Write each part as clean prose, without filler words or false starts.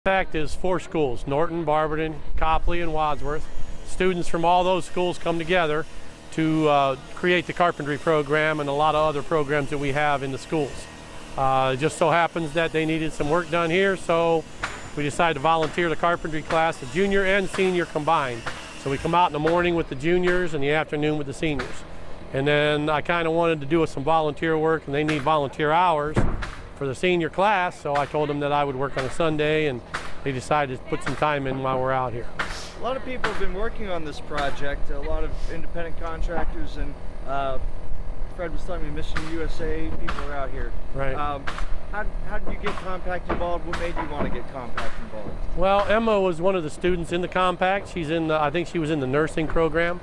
Impact is 4 schools: Norton, Barberton, Copley, and Wadsworth. Students from all those schools come together to create the carpentry program and a lot of other programs that we have in the schools. It just so happens that they needed some work done here, so we decided to volunteer the carpentry class, the junior and senior combined. So we come out in the morning with the juniors and the afternoon with the seniors. And then I kind of wanted to do some volunteer work, and they need volunteer hours for the senior class, so I told them that I would work on a Sunday, and they decided to put some time in while we're out here. A lot of people have been working on this project, a lot of independent contractors, and Fred was telling me Mission USA people are out here. Right. How did you get Compact involved? What made you want to get Compact involved? Well, Emma was one of the students in the Compact. She's in the, I think she was in the nursing program,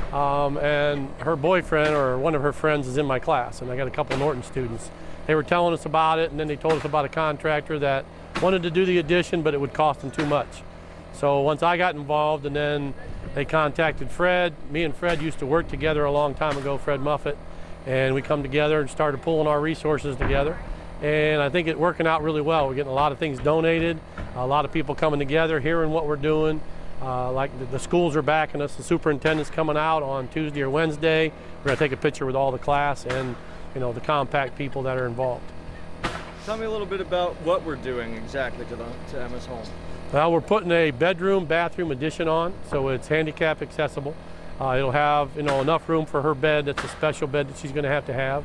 and her boyfriend or one of her friends is in my class, and I got a couple Norton students. They were telling us about it, and then they told us about a contractor that wanted to do the addition, but it would cost them too much. So once I got involved, and then they contacted Fred. Me and Fred used to work together a long time ago, Fred Muffet, and we come together and started pulling our resources together. And I think it's working out really well. We're getting a lot of things donated, a lot of people coming together, hearing what we're doing. Like the schools are backing us. The superintendent's coming out on Tuesday or Wednesday. We're going to take a picture with all the class and the Compact people that are involved. Tell me a little bit about what we're doing exactly to Emma's home. Well, we're putting a bedroom, bathroom addition on, so it's handicap accessible. It'll have enough room for her bed. That's a special bed that she's going to have.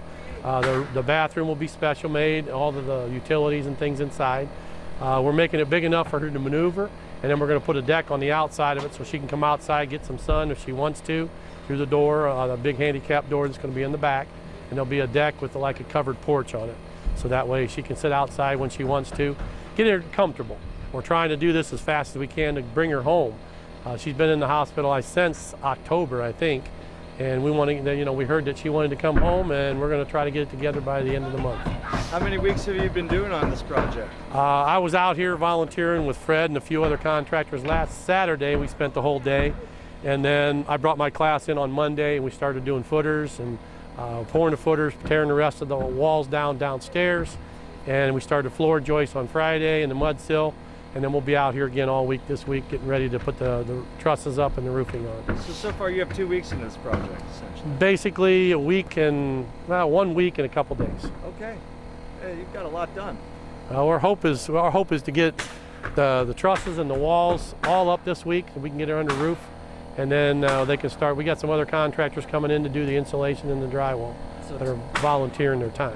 The bathroom will be special made, all of the utilities and things inside. We're making it big enough for her to maneuver, and then we're going to put a deck on the outside of it so she can come outside, get some sun if she wants to, through the door, the big handicap door that's going to be in the back. And there'll be a deck with like a covered porch on it. So that way she can sit outside when she wants to, get her comfortable. We're trying to do this as fast as we can to bring her home. She's been in the hospital since October, I think. And we we heard that she wanted to come home, and we're going to try to get it together by the end of the month. How many weeks have you been doing on this project? I was out here volunteering with Fred and a few other contractors last Saturday. We spent the whole day. And then I brought my class in on Monday, and we started doing footers and pouring the footers, tearing the rest of the walls downstairs, and we started floor joists on Friday and the mud sill, and then we'll be out here again all week this week getting ready to put the trusses up and the roofing on. So far you have 2 weeks in this project, essentially? Basically a week and, 1 week and a couple days. Okay. Hey, you've got a lot done. Our hope is to get the trusses and the walls all up this week so we can get her under roof. And then they can start. We got some other contractors coming in to do the insulation and the drywall that are volunteering their time.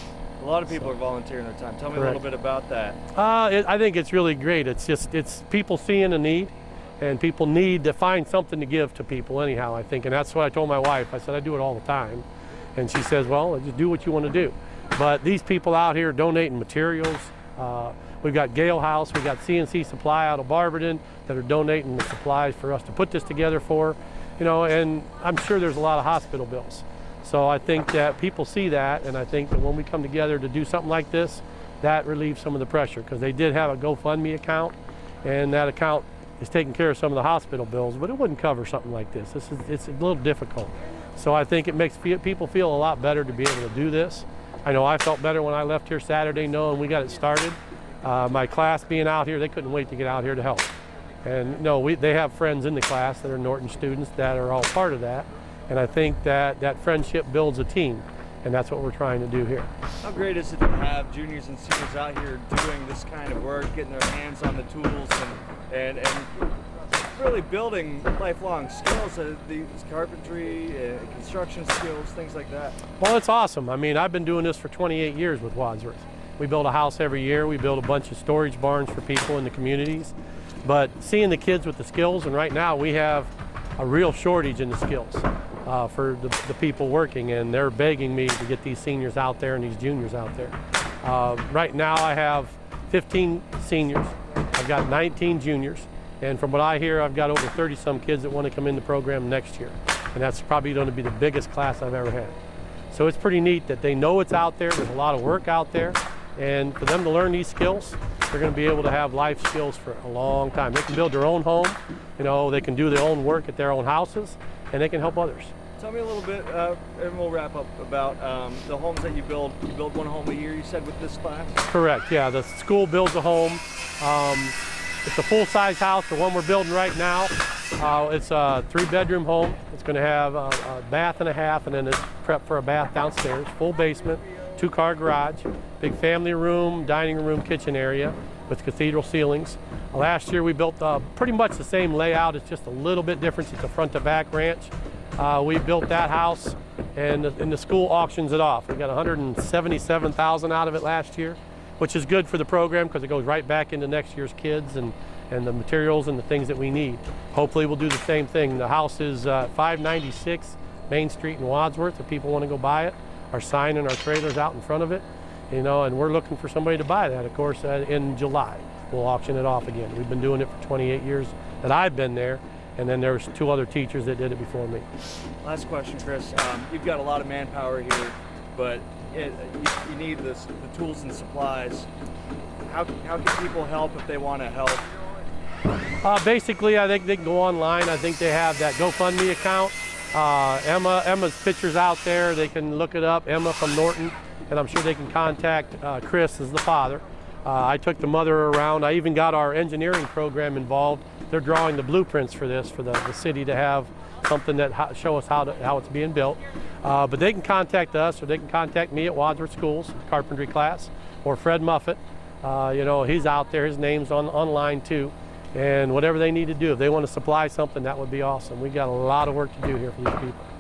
A lot of people are volunteering their time. Tell me Correct. a little bit about that. I think it's really great. It's people seeing a need, and people need to find something to give to people anyhow, I think. And that's what I told my wife. I said, I do it all the time. And she says, well, just do what you want to do. But these people out here donating materials. We've got Gale House, we've got CNC Supply out of Barberton that are donating the supplies for us to put this together for, and I'm sure there's a lot of hospital bills. So I think that people see that, and I think that when we come together to do something like this, that relieves some of the pressure, because they did have a GoFundMe account, and that account is taking care of some of the hospital bills, but it wouldn't cover something like this. It's a little difficult. So I think it makes people feel a lot better to be able to do this. I know I felt better when I left here Saturday knowing we got it started. My class being out here, they couldn't wait to get out here to help. And they have friends in the class that are Norton students that are all part of that. And I think that friendship builds a team, and that's what we're trying to do here. How great is it to have juniors and seniors out here doing this kind of work, getting their hands on the tools and really building lifelong skills, these carpentry, construction skills, things like that? Well, it's awesome. I mean, I've been doing this for 28 years with Wadsworth. We build a house every year. We build a bunch of storage barns for people in the communities. But seeing the kids with the skills, and right now we have a real shortage in the skills for the people working, and they're begging me to get these seniors out there and these juniors out there. Right now I have 15 seniors. I've got 19 juniors. And from what I hear, I've got over 30-some kids that want to come in the program next year. And that's probably going to be the biggest class I've ever had. So it's pretty neat that they know it's out there. There's a lot of work out there. And for them to learn these skills, they're going to be able to have life skills for a long time. They can build their own home, they can do their own work at their own houses, and they can help others. Tell me a little bit, and we'll wrap up, about the homes that you build. You build one home a year, you said, with this class? Correct, yeah. The school builds a home. It's a full-size house. The one we're building right now, it's a 3-bedroom home. It's going to have a bath and a half, and then it's prepped for a bath downstairs. Full basement, 2-car garage, big family room, dining room, kitchen area with cathedral ceilings. Last year we built pretty much the same layout. It's just a little bit different. It's a front-to-back ranch. We built that house, and the school auctions it off. We got $177,000 out of it last year, which is good for the program because it goes right back into next year's kids and the materials and the things that we need. Hopefully we'll do the same thing. The house is 596 Main Street in Wadsworth if people want to go buy it. Our sign and our trailer's out in front of it, you know, and we're looking for somebody to buy that, of course, in July. We'll auction it off again. We've been doing it for 28 years that I've been there, and then there's 2 other teachers that did it before me. Last question, Chris. You've got a lot of manpower here, but you need the tools and supplies. How can people help if they want to help? Basically, I think they can go online. I think they have that GoFundMe account. Emma's picture's out there. They can look it up, Emma from Norton, and I'm sure they can contact Chris as the father. I took the mother around. I even got our engineering program involved. They're drawing the blueprints for this, for the city to have something that show us how it's being built. But they can contact us, or they can contact me at Wadsworth Schools, carpentry class, or Fred Muffett. You know, he's out there. His name's online too. And whatever they need to do, if they want to supply something, that would be awesome. We got a lot of work to do here for these people.